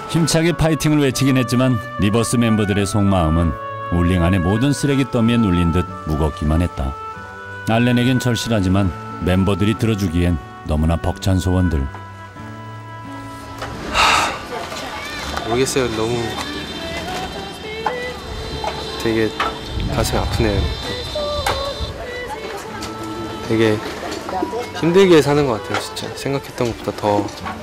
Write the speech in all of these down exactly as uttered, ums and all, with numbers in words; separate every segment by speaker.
Speaker 1: 힘차게 파이팅을 외치긴 했지만 리버스 멤버들의 속마음은 울링 안의 모든 쓰레기 더미에 눌린 듯 무겁기만 했다. 알렌에겐 절실하지만 멤버들이 들어주기엔 너무나 벅찬 소원들.
Speaker 2: 하... 모르겠어요. 너무 되게 가슴이 아프네요. 되게 힘들게 사는 것 같아요. 진짜 생각했던 것보다 더.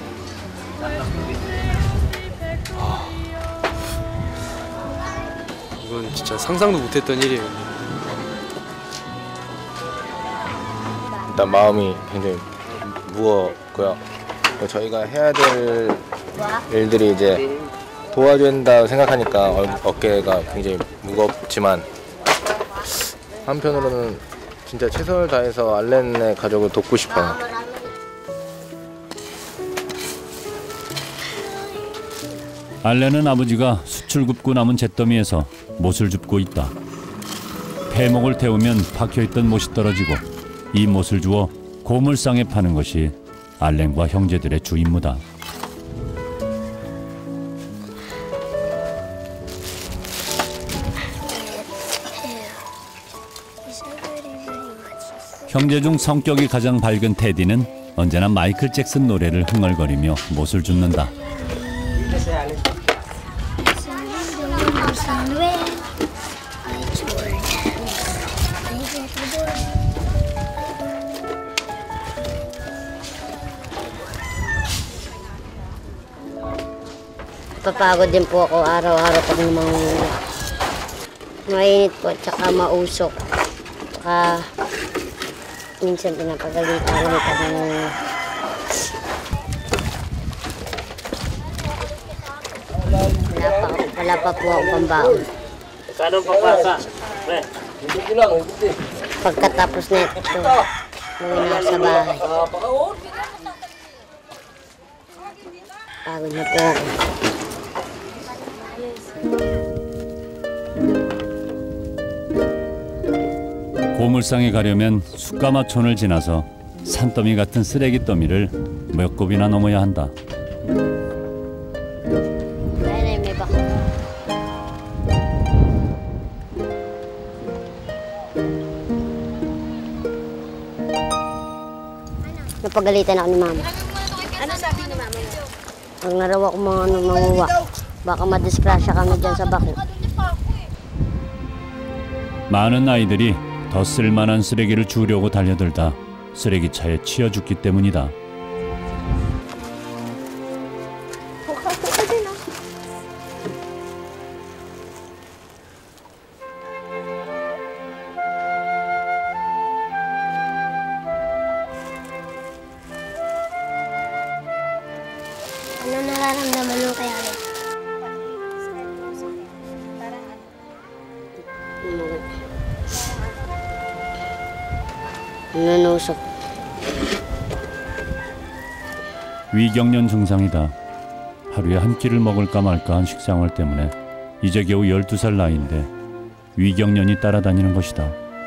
Speaker 2: 아... 이건 진짜 상상도 못했던 일이에요.
Speaker 3: 일단 마음이 굉장히 무겁고요. 저희가 해야 될 일들이 이제 도와줘야 된다고 생각하니까 어깨가 굉장히 무겁지만 한편으로는 진짜 최선을 다해서 알렌의 가족을 돕고 싶어요.
Speaker 1: 알렌은 아버지가 수출 굽고 남은 잿더미에서 못을 줍고 있다. 폐목을 태우면 박혀있던 못이 떨어지고 이 못을 주워 고물상에 파는 것이 알렌과 형제들의 주 임무다. 형제 중 성격이 가장 밝은 테디는 언제나 마이클 잭슨 노래를 흥얼거리며 못을 줍는다.
Speaker 4: Papagod din po ako araw-araw pag mangunguha. Mainit po at saka mausok. Saka minsan pinapagalitan ko nito ng wala pa, wala pa po akong pambaon.
Speaker 5: Kano papasa?
Speaker 4: Pagkatapos na ito, uwi na ako sa bahay. Pagod na po ako.
Speaker 1: 고물상에 가려면 숯가마촌을 지나서 산더미 같은 쓰레기 더미를 몇 곱이나 넘어야 한다.
Speaker 4: Napagalitan ako ni mama.
Speaker 6: Ano sabi ni mama?
Speaker 4: Pag narawa ko mga ano, manguwa, baka madiskrasya kami dyan sa bako.
Speaker 1: 많은 아이들이 더 쓸만한 쓰레기를 주우려고 달려들다 쓰레기차에 치여 죽기 때문이다.
Speaker 6: Ano nararamdaman mo kaya rin?
Speaker 4: Nanusok.
Speaker 1: 위경련 증상이다. 하루에 한 끼를 먹을까 말까 한 식생활 때문에 이제 겨우 열두 살 나이인데 위경련이 따라다니는 것이다.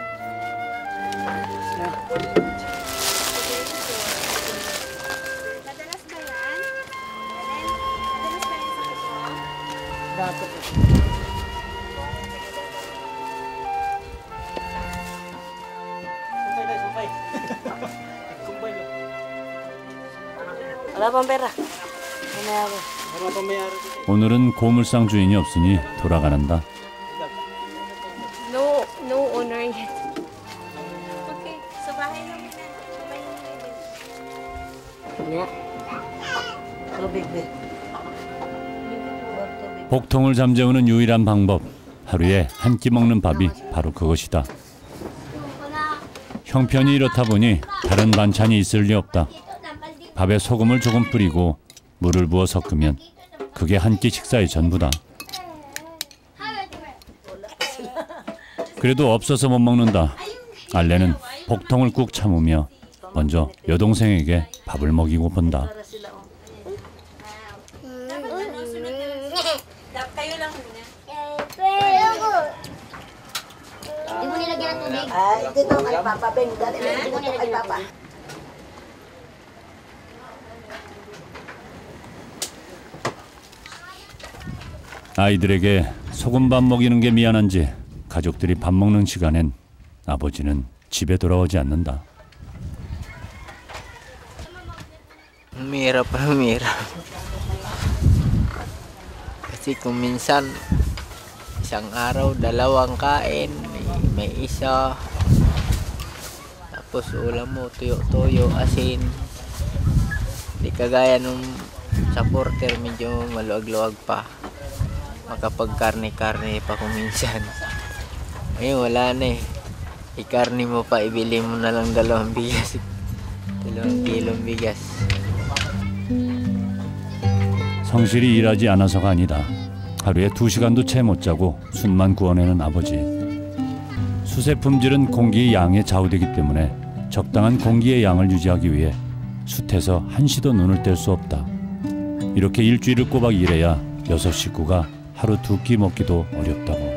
Speaker 1: 오늘은 고물상 주인이 없으니 돌아가는다.
Speaker 6: No, no owner yet. Okay, sa bahay lang yun. Sa bahay lang yun.
Speaker 1: 복통을 잠재우는 유일한 방법, 하루에 한 끼 먹는 밥이 바로 그것이다. 형편이 이렇다 보니 다른 반찬이 있을 리 없다. 밥에 소금을 조금 뿌리고 물을 부어 섞으면 그게 한 끼 식사의 전부다. 그래도 없어서 못 먹는다. 알렌은 복통을 꾹 참으며 먼저 여동생에게 밥을 먹이고 본다. 아이들에게 소금밥 먹이는 게 미안한지 가족들이 밥 먹는 시간엔 아버지는 집에 돌아오지 않는다.
Speaker 5: Mahirap na mahirap. Kasi kung minsan, isang araw, dalawang kain, may isa. Tapos ulam mo, tuyo-tuyo, asin. Di kagaya nung sa porter, medyo maluwag-luwag pa. Makapag-karne-karne pa kung minsan. Ngayon, wala na eh. I-karne mo pa, ibili mo na lang dalawang bigas. Dalawang kilong bigas.
Speaker 1: 성실히 일하지 않아서가 아니다. 하루에 두 시간도 채 못 자고 숯만 구워내는 아버지. 숯의 품질은 공기의 양에 좌우되기 때문에 적당한 공기의 양을 유지하기 위해 숯에서 한시도 눈을 뗄 수 없다. 이렇게 일주일을 꼬박 일해야 여섯 식구가 하루 두 끼 먹기도 어렵다고.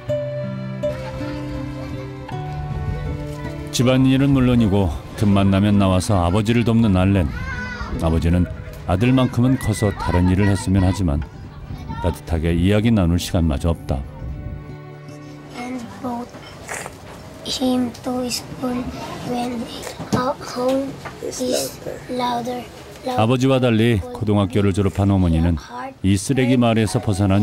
Speaker 1: 집안일은 물론이고 틈만 나면 나와서 아버지를 돕는 알렌. 아버지는 아들만큼은 커서 다른 일을 했으면 하지만 따뜻하게 이야기 나눌 시간마저 없다.
Speaker 7: And both him to school when home is louder.
Speaker 1: 아버지와 달리 고등학교를 졸업한 어머니는 이 쓰레기 마을에서 벗어난